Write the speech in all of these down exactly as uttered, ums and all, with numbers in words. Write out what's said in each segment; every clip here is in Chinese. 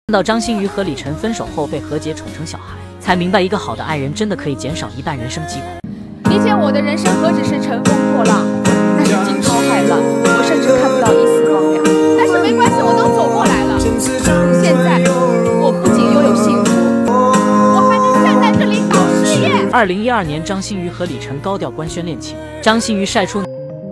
看到张馨予和李晨分手后被何洁宠成小孩，才明白一个好的爱人真的可以减少一半人生疾苦。 理解我的人生何止是乘风破浪，那是惊涛骇浪，我甚至看不到一丝光亮。但是没关系，我都走过来了。现在我不仅拥有幸福，我还能站在这里搞事业。 二零一二年，张馨予和李晨高调官宣恋情，张馨予晒出。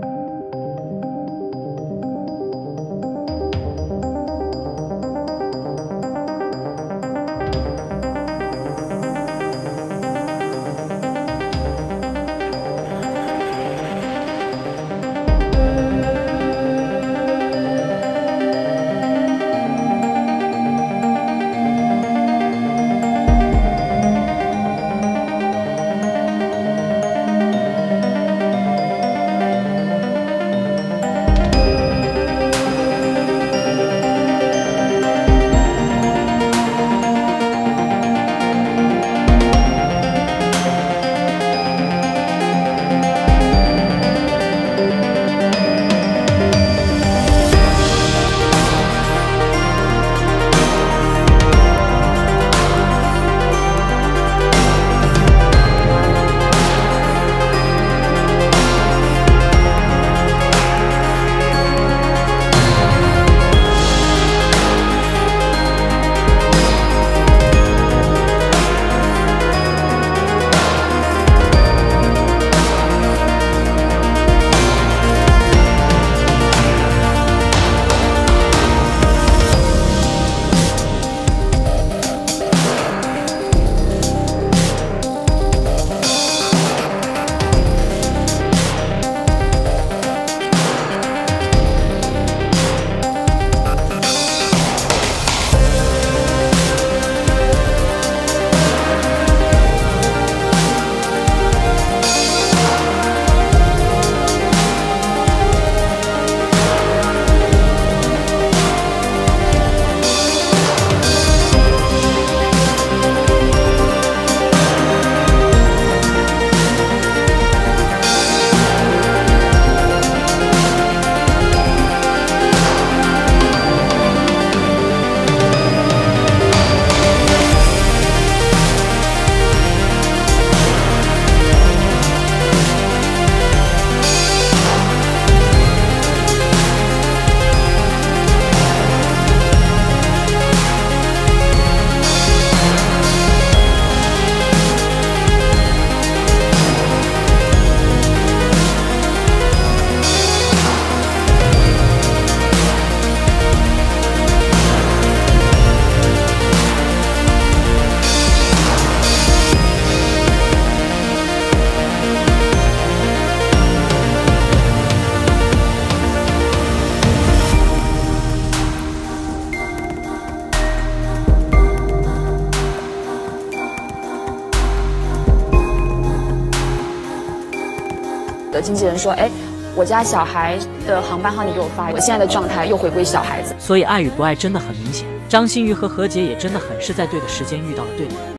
的经纪人说：“哎，我家小孩的航班号你给我发，我现在的状态又回归小孩子。” 所以爱与不爱真的很明显。张馨予和何洁也真的很是在对的时间遇到了对的人。